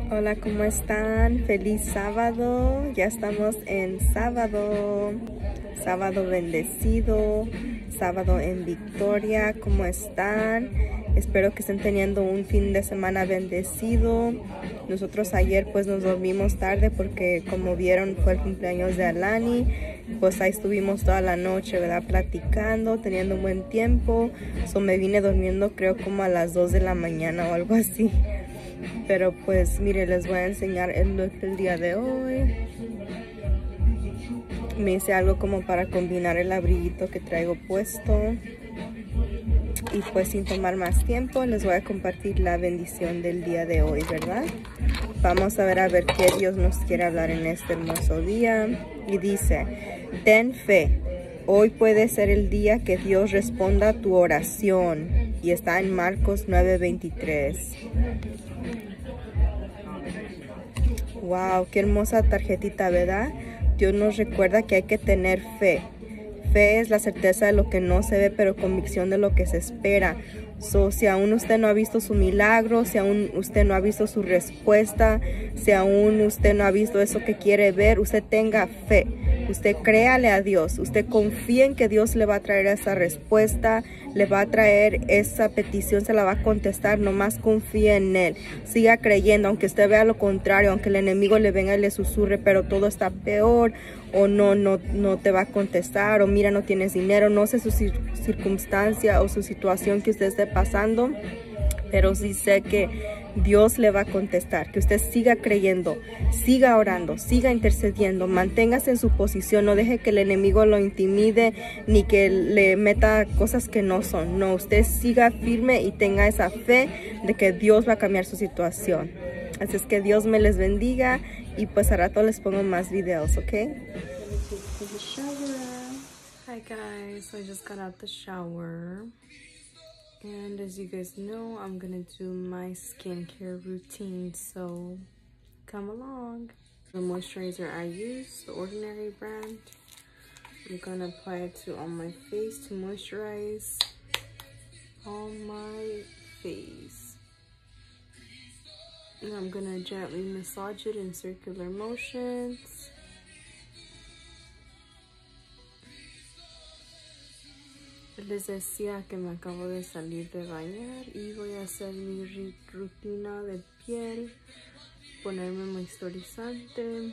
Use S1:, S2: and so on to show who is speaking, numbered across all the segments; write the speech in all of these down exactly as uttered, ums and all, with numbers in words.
S1: Hola, ¿cómo están? Feliz sábado. Ya estamos en sábado. Sábado bendecido. Sábado en victoria. ¿Cómo están? Espero que estén teniendo un fin de semana bendecido. Nosotros ayer pues nos dormimos tarde porque, como vieron, fue el cumpleaños de Alani. Pues ahí estuvimos toda la noche, ¿verdad? Platicando, teniendo un buen tiempo. So me vine durmiendo creo como a las dos de la mañana o algo así. Pero pues mire, les voy a enseñar el look del día de hoy. Me hice algo como para combinar el abriguito que traigo puesto. Y pues sin tomar más tiempo, les voy a compartir la bendición del día de hoy, ¿verdad? Vamos a ver a ver qué Dios nos quiere hablar en este hermoso día. Y dice: ten fe. Hoy puede ser el día que Dios responda a tu oración. Y está en Marcos nueve veintitrés. Wow, qué hermosa tarjetita, ¿verdad? Dios nos recuerda que hay que tener fe. Fe es la certeza de lo que no se ve, pero convicción de lo que se espera. So, si aún usted no ha visto su milagro, si aún usted no ha visto su respuesta, si aún usted no ha visto eso que quiere ver, usted tenga fe. Usted créale a Dios. Usted confía en que Dios le va a traer esa respuesta, le va a traer esa petición, se la va a contestar. Nomás confía en Él. Siga creyendo, aunque usted vea lo contrario, aunque el enemigo le venga y le susurre, pero todo está peor, o no, no, no te va a contestar, o mira, no tienes dinero, no sé su circunstancia o su situación que usted esté pasando, pero sí sé que Dios le va a contestar, que usted siga creyendo, siga orando, siga intercediendo, manténgase en su posición, no deje que el enemigo lo intimide ni que le meta cosas que no son. No, usted siga firme y tenga esa fe de que Dios va a cambiar su situación. Así es que Dios me les bendiga y pues a rato les pongo más videos, ¿ok?
S2: Hi guys, I just got out the shower. And as you guys know, I'm gonna do my skincare routine, so come along. The moisturizer I use, the Ordinary brand. I'm gonna apply it to on my face to moisturize on my face. And I'm gonna gently massage it in circular motions. Les decía que me acabo de salir de bañar y voy a hacer mi rutina de piel, ponerme moisturizante.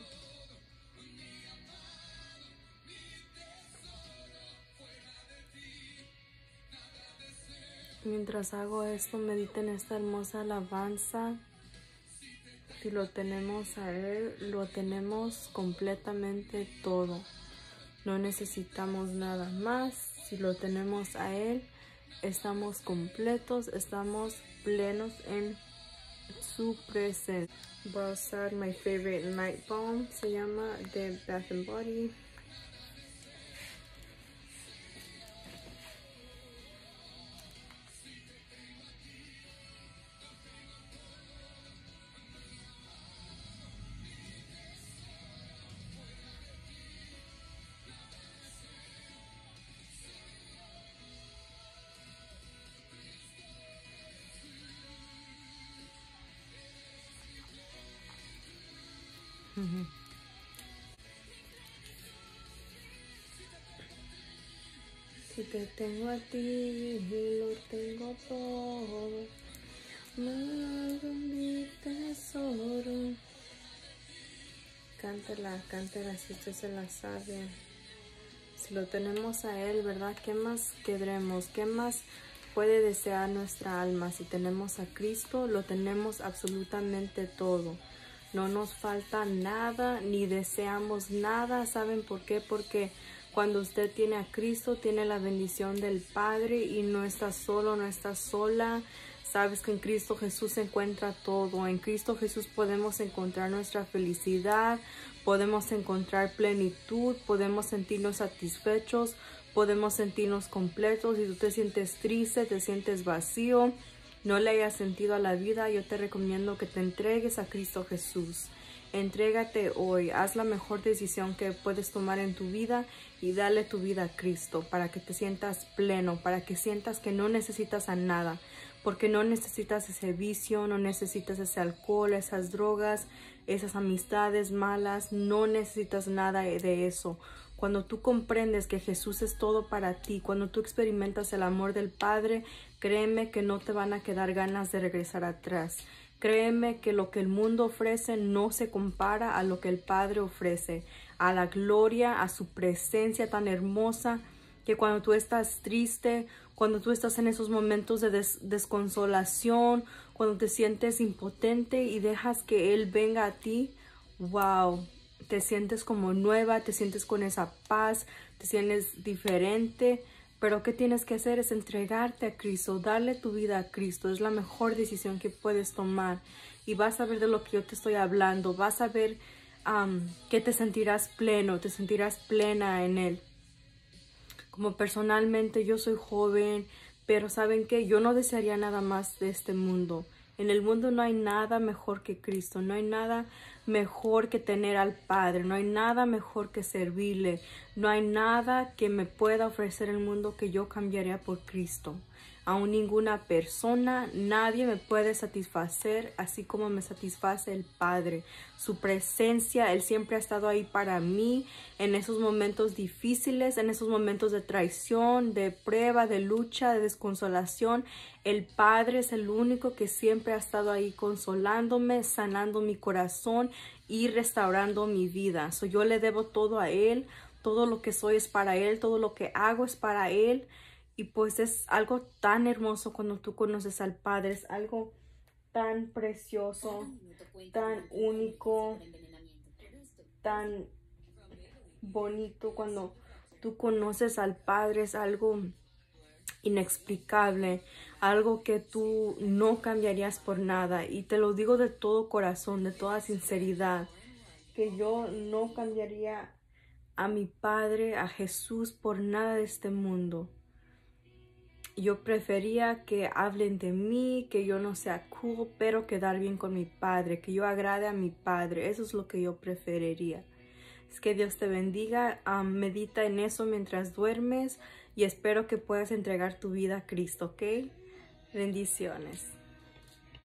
S2: Mientras hago esto, mediten esta hermosa alabanza. Si lo tenemos a Él, lo tenemos completamente todo. No necesitamos nada más. Si lo tenemos a Él, estamos completos, estamos plenos en su presencia. Voy a usar my favorite night balm, se llama de Bath and Body. Mm-hmm. Si te tengo a ti, lo tengo todo, más de mi tesoro. Cántela, cántela si usted se la sabe. Si lo tenemos a Él, ¿verdad? ¿Qué más queremos? ¿Qué más puede desear nuestra alma? Si tenemos a Cristo, lo tenemos absolutamente todo. No nos falta nada, ni deseamos nada. ¿Saben por qué? Porque cuando usted tiene a Cristo, tiene la bendición del Padre y no está solo, no está sola. Sabes que en Cristo Jesús se encuentra todo. En Cristo Jesús podemos encontrar nuestra felicidad, podemos encontrar plenitud, podemos sentirnos satisfechos, podemos sentirnos completos. Si tú te sientes triste, te sientes vacío, no le hayas sentido a la vida, yo te recomiendo que te entregues a Cristo Jesús. Entrégate hoy, haz la mejor decisión que puedes tomar en tu vida y dale tu vida a Cristo para que te sientas pleno, para que sientas que no necesitas a nada, porque no necesitas ese vicio, no necesitas ese alcohol, esas drogas, esas amistades malas, no necesitas nada de eso. Cuando tú comprendes que Jesús es todo para ti, cuando tú experimentas el amor del Padre, créeme que no te van a quedar ganas de regresar atrás. Créeme que lo que el mundo ofrece no se compara a lo que el Padre ofrece, a la gloria, a su presencia tan hermosa, que cuando tú estás triste, cuando tú estás en esos momentos de des desconsolación, cuando te sientes impotente y dejas que Él venga a ti, wow, te sientes como nueva, te sientes con esa paz, te sientes diferente. Pero ¿qué tienes que hacer? Es entregarte a Cristo, darle tu vida a Cristo. Es la mejor decisión que puedes tomar. Y vas a ver de lo que yo te estoy hablando. Vas a ver um, que te sentirás pleno, te sentirás plena en Él. Como personalmente yo soy joven, pero ¿saben qué? Yo no desearía nada más de este mundo. En el mundo no hay nada mejor que Cristo, no hay nada mejor que tener al Padre, no hay nada mejor que servirle, no hay nada que me pueda ofrecer el mundo que yo cambiaría por Cristo. Aún ninguna persona, nadie me puede satisfacer así como me satisface el Padre. Su presencia, Él siempre ha estado ahí para mí en esos momentos difíciles, en esos momentos de traición, de prueba, de lucha, de desconsolación. El Padre es el único que siempre ha estado ahí consolándome, sanando mi corazón y restaurando mi vida. So, yo le debo todo a Él, todo lo que soy es para Él, todo lo que hago es para Él. Y pues es algo tan hermoso cuando tú conoces al Padre, es algo tan precioso, tan único, tan bonito cuando tú conoces al Padre, es algo inexplicable, algo que tú no cambiarías por nada. Y te lo digo de todo corazón, de toda sinceridad, que yo no cambiaría a mi Padre, a Jesús, por nada de este mundo. Yo prefería que hablen de mí, que yo no sea cool, pero quedar bien con mi Padre, que yo agrade a mi Padre. Eso es lo que yo preferiría. Es que Dios te bendiga, um, medita en eso mientras duermes y espero que puedas entregar tu vida a Cristo, ¿ok? Bendiciones.